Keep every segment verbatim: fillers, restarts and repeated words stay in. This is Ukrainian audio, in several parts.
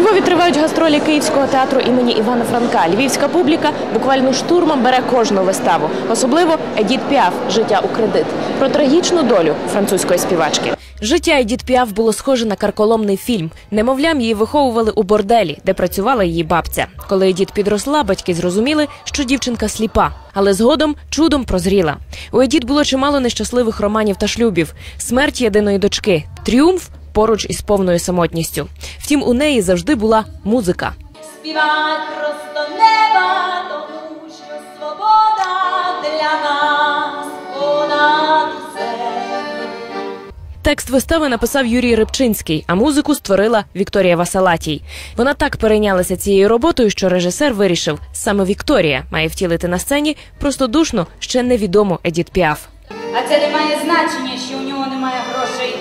Львові тривають гастролі Київського театру імені Івана Франка. Львівська публіка буквально штурмом бере кожну виставу. Особливо Едіт Піаф «Життя у кредит» про трагічну долю французької співачки. Життя Едіт Піаф було схоже на карколомний фільм. Немовлям її виховували у борделі, де працювала її бабця. Коли Едіт підросла, батьки зрозуміли, що дівчинка сліпа. Але згодом чудом прозріла. У Едіт було чимало нещасливих романів та шлюбів. Смерть єдиної дочки. Тріумф поруч із повною самотністю. Втім, у неї завжди була музика. Співать просто неба, тому що свобода для нас понад все. Текст вистави написав Юрій Рибчинський, а музику створила Вікторія Васалатій. Вона так перейнялася цією роботою, що режисер вирішив, саме Вікторія має втілити на сцені простодушну, ще невідому Едіт Піаф. А це не має значення, що у нього немає грошей.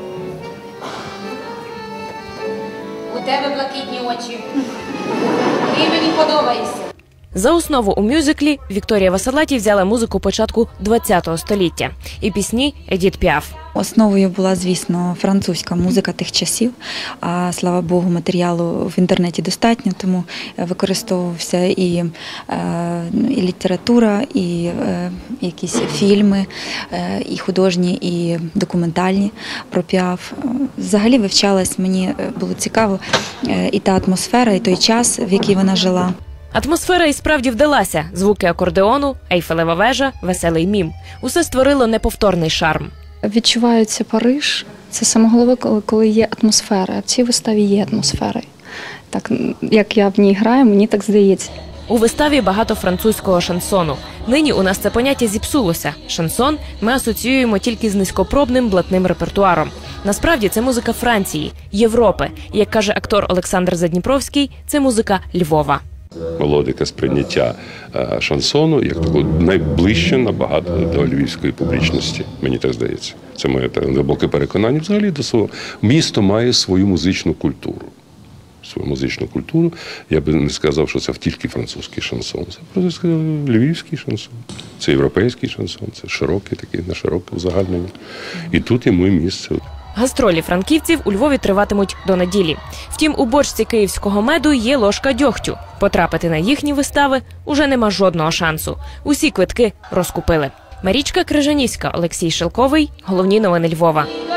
У тебе блакитні очі. Ти мені подобаєшся. За основу у мюзиклі Вікторія Васалатій взяла музику початку ХХ століття і пісні Едіт Піаф. Основою була, звісно, французька музика тих часів, а, слава Богу, матеріалу в інтернеті достатньо, тому використовувався і, і література, і якісь фільми, і художні, і документальні про Піаф. Взагалі вивчалась, мені було цікаво і та атмосфера, і той час, в який вона жила. Атмосфера і справді вдалася. Звуки акордеону, Ейфелева вежа, веселий мім. Усе створило неповторний шарм. Відчувається Париж. Це саме головне, коли є атмосфера. В цій виставі є атмосфера. Так, як я в ній граю, мені так здається. У виставі багато французького шансону. Нині у нас це поняття зіпсулося. Шансон ми асоціюємо тільки з низькопробним блатним репертуаром. Насправді це музика Франції, Європи. Як каже актор Олександр Задніпровський, це музика Львова. Мелодика сприйняття шансону як такого найближче набагато до львівської публічності, мені так здається. Це моє глибоке переконання. Взагалі до свого місто має свою музичну культуру. Свою музичну культуру. Я би не сказав, що це тільки французький шансон. Це просто сказав львівський шансон. Це європейський шансон, це широкий такий, на широке узагальнення. І тут йому і місце. Гастролі франківців у Львові триватимуть до неділі. Втім, у бочці київського меду є ложка дьогтю. Потрапити на їхні вистави уже нема жодного шансу. Усі квитки розкупили. Марічка Крижанівська, Олексій Шелковий. Головні новини Львова.